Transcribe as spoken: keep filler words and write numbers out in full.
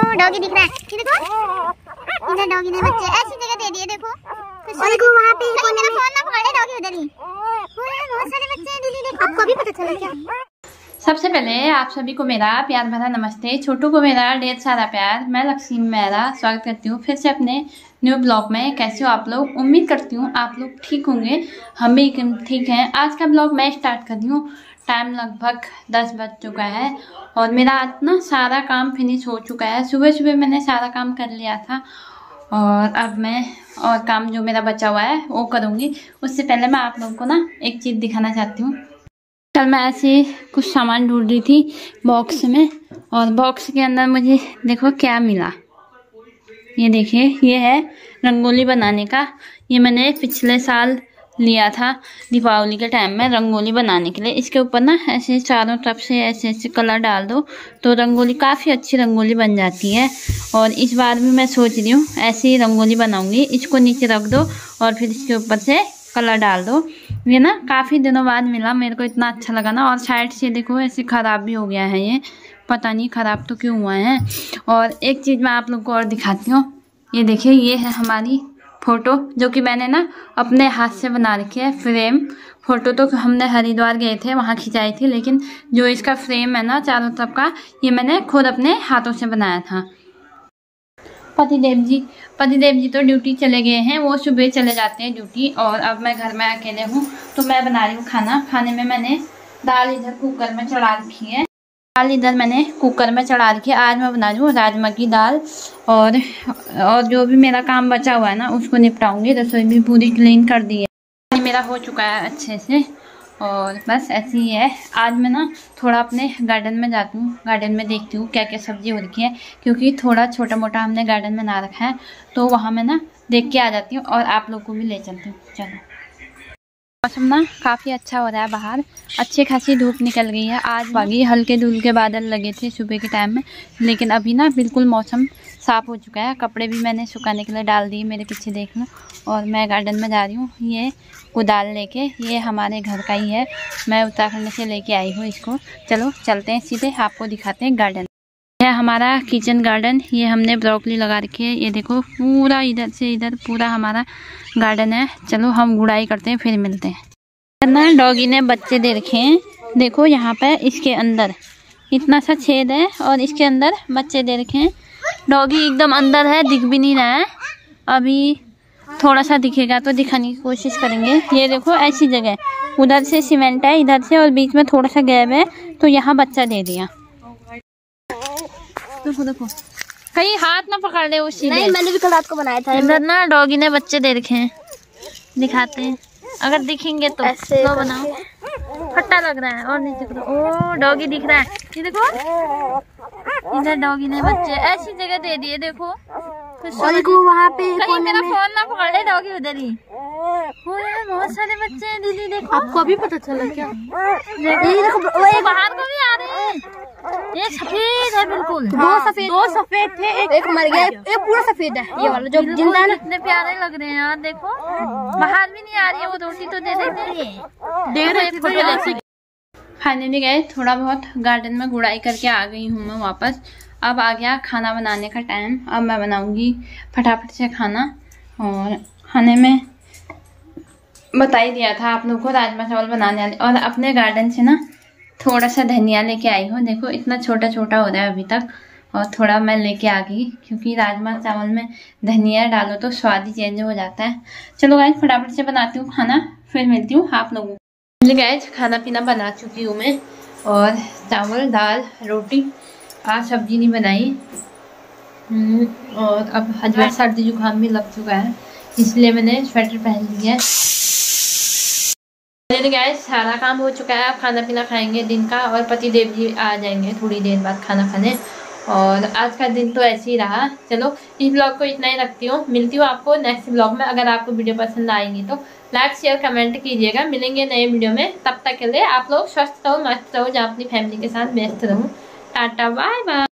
Doggy दिख रहा है, ये देखो इधर डॉगी ने बच्चे ऐसी जगह दे दिए। देखो और देखो वहाँ पे मेरा फोन ना पकड़े, डॉगी उधर ही। बहुत सारे बच्चे हैं दीदी, देखो आपको भी पता चला क्या? सबसे पहले आप सभी को मेरा प्यार भरा नमस्ते। छोटू को मेरा ढेर सारा प्यार। मैं लक्ष्मी मेहरा स्वागत करती हूँ फिर से अपने न्यू ब्लॉग में। कैसे हो आप लोग? उम्मीद करती हूँ आप लोग ठीक होंगे, हम भी ठीक हैं। आज का ब्लॉग मैं स्टार्ट कर रही हूँ। टाइम लगभग दस बज चुका है और मेरा आज ना सारा काम फिनिश हो चुका है। सुबह सुबह मैंने सारा काम कर लिया था और अब मैं और काम जो मेरा बचा हुआ है वो करूँगी। उससे पहले मैं आप लोगों को ना एक चीज़ दिखाना चाहती हूँ। कल मैं ऐसे कुछ सामान ढूंढ रही थी बॉक्स में और बॉक्स के अंदर मुझे देखो क्या मिला। ये देखिए, ये है रंगोली बनाने का। ये मैंने पिछले साल लिया था दीपावली के टाइम में रंगोली बनाने के लिए। इसके ऊपर ना ऐसे चारों तरफ से ऐसे ऐसे कलर डाल दो तो रंगोली काफ़ी अच्छी रंगोली बन जाती है। और इस बार भी मैं सोच रही हूँ ऐसी ही रंगोली बनाऊंगी। इसको नीचे रख दो और फिर इसके ऊपर से कलर डाल दो। ये ना काफ़ी दिनों बाद मिला, मेरे को इतना अच्छा लगा ना। और साइड से देखो ऐसे ख़राब भी हो गया है, ये पता नहीं ख़राब तो क्यों हुआ है। और एक चीज़ मैं आप लोग को और दिखाती हूँ। ये देखिए, ये है हमारी फ़ोटो जो कि मैंने ना अपने हाथ से बना रखी है फ्रेम। फ़ोटो तो हमने हरिद्वार गए थे वहाँ खिंचाई थी, लेकिन जो इसका फ्रेम है ना चारों तरफ का, ये मैंने खुद अपने हाथों से बनाया था। पतिदेव जी पतिदेव जी तो ड्यूटी चले गए हैं, वो सुबह चले जाते हैं ड्यूटी। और अब मैं घर में अकेले हूँ तो मैं बना रही हूँ खाना। खाने में मैंने दाल इधर कुकर में चढ़ा रखी है दाल इधर मैंने कुकर में चढ़ा रखी है। आज मैं बना रही हूँ राजमा की दाल। और और जो भी मेरा काम बचा हुआ है ना उसको निपटाऊंगी। रसोई भी पूरी क्लीन कर दी है, मेरा हो चुका है अच्छे से। और बस ऐसे ही है। आज मैं ना थोड़ा अपने गार्डन में जाती हूँ, गार्डन में देखती हूँ क्या क्या सब्जी हो रखी है, क्योंकि थोड़ा छोटा मोटा हमने गार्डन में ना रखा है तो वहाँ मैं ना देख के आ जाती हूँ और आप लोग को भी ले चलती हूँ। चलो, मौसम ना काफ़ी अच्छा हो रहा है बाहर, अच्छी खासी धूप निकल गई है। आज बाकी हल्के धूल के बादल लगे थे सुबह के टाइम में, लेकिन अभी ना बिल्कुल मौसम साफ़ हो चुका है। कपड़े भी मैंने सुखाने के लिए डाल दिए, मेरे पीछे देख लो। और मैं गार्डन में जा रही हूँ ये कुदाल लेके। ये हमारे घर का ही है, मैं उत्तराखंड से लेके आई हूँ इसको। चलो चलते हैं सीधे, आपको दिखाते हैं गार्डन। यह हमारा किचन गार्डन। ये हमने ब्रोकली लगा रखी है, ये देखो पूरा इधर से इधर पूरा हमारा गार्डन है। चलो हम गुड़ाई करते हैं फिर मिलते हैं। ना डॉगी ने बच्चे दे रखे हैं, देखो यहाँ पे इसके अंदर इतना सा छेद है और इसके अंदर बच्चे दे रखे हैं। डॉगी एकदम अंदर है, दिख भी नहीं रहा है। अभी थोड़ा सा दिखेगा तो दिखाने की कोशिश करेंगे। ये देखो ऐसी जगह, उधर से सीमेंट है इधर से और बीच में थोड़ा सा गैप है तो यहाँ बच्चा दे दिया। देखो देखो, कहीं हाथ ना पकड़ ले उसी। नहीं, मैंने भी कल रात को बनाया था। इधर ना डॉगी ने बच्चे दे रखे हैं, दिखाते हैं अगर दिखेंगे तो। ऐसे तो बनाओ, फट्टा लग रहा है। और नीचे करो, ओ डॉगी दिख रहा है, ये देखो इधर डॉगी ने बच्चे ऐसी जगह दे दिए। देखो और देखो वहाँ पे कहीं मेरा फोन ना पकड़ ले, डॉगी उधर ही। बहुत सारे बच्चे हैं दीदी, देखो। आपको अभी पता चला क्या? देखो वो एक बाहर को भी आ रहे हैं। ये सफेद है बिल्कुल, दो सफेद दो सफेद थे, एक, एक मर गया, एक पूरा सफेद है। ये वाला जो जिंदा है, कितने प्यारे लग रहे हैं यार। देखो बाहर भी नहीं आ रही है, वो रोटी तो दे देते दे रहे। फाइनली गए, थोड़ा बहुत गार्डन में गुड़ाई करके आ गई हूँ मैं वापस। अब आ गया खाना बनाने का टाइम। अब मैं बनाऊंगी फटाफट से खाना। और खाने में बता ही दिया था आप लोगों को, राजमा चावल बनाने वाले। और अपने गार्डन से ना थोड़ा सा धनिया लेके आई हूँ। देखो इतना छोटा छोटा हो रहा है अभी तक, और थोड़ा मैं लेके आ गई क्योंकि राजमा चावल में धनिया डालो तो स्वाद ही चेंज हो जाता है। चलो गाइस फटाफट से बनाती हूँ खाना, फिर मिलती हूँ आप लोगों को। गाइस खाना पीना बना चुकी हूँ मैं, और चावल दाल रोटी, आज सब्जी नहीं बनाई। और अब हजवा सर्दी जुकाम भी लग चुका है, इसलिए मैंने स्वेटर पहन लिया है। गाइस सारा काम हो चुका है, अब खाना पीना खाएंगे दिन का। और पति देव जी आ जाएंगे थोड़ी देर बाद खाना खाने। और आज का दिन तो ऐसे ही रहा। चलो इस ब्लॉग को इतना ही रखती हूँ, मिलती हूँ आपको नेक्स्ट ब्लॉग में। अगर आपको वीडियो पसंद आएगी तो लाइक शेयर कमेंट कीजिएगा। मिलेंगे नए वीडियो में, तब तक के लिए आप लोग स्वस्थ रहो, मस्त रहो, जहाँ अपनी फैमिली के साथ व्यस्त रहो। Tata bye bye.